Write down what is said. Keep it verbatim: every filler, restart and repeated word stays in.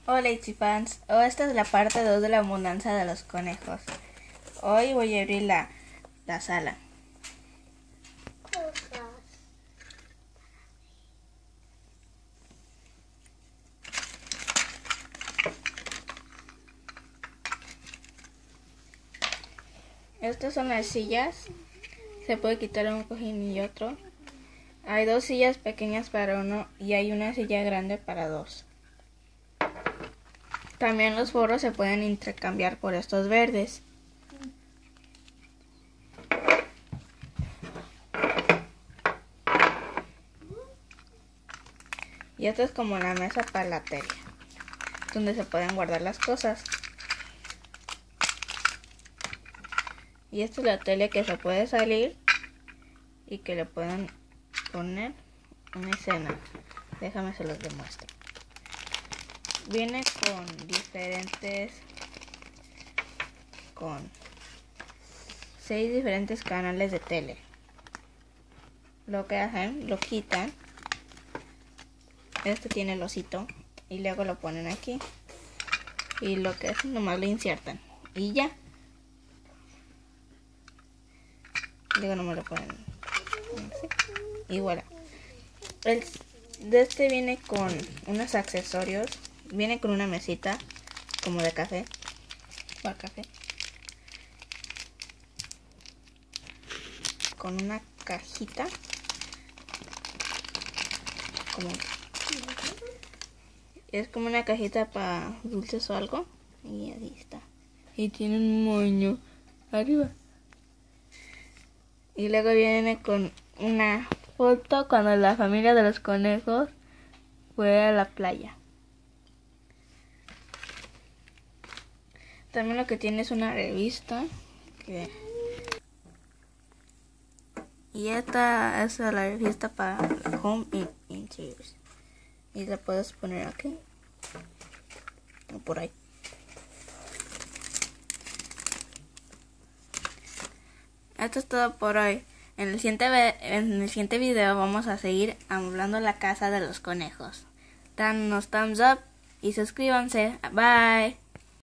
Hola Ichifans, oh, esta es la parte dos de la mudanza de los conejos. Hoy voy a abrir la, la sala. Estas son las sillas. Se puede quitar un cojín y otro. Hay dos sillas pequeñas para uno y hay una silla grande para dos. También los forros se pueden intercambiar por estos verdes. Y esta es como la mesa para la tele, donde se pueden guardar las cosas. Y esta es la tele que se puede salir y que le pueden poner una escena. Déjame se los demuestro. Viene con diferentes, con seis diferentes canales de tele. Lo que hacen, lo quitan. Este tiene el osito y luego lo ponen aquí. Y lo que hacen, nomás lo insertan y ya. Luego nomás lo ponen así y voilà. El de este viene con unos accesorios. Viene con una mesita como de café, para café, con una cajita, como es como una cajita para dulces o algo, y ahí está. Y tiene un moño arriba. Y luego viene con una foto cuando la familia de los conejos fue a la playa. También lo que tiene es una revista. Que... Y esta es la revista para Home Interiors. Y la puedes poner aquí. O por ahí. Esto es todo por hoy. En el siguiente, en el siguiente video vamos a seguir amueblando la casa de los conejos. Danos thumbs up y suscríbanse. Bye.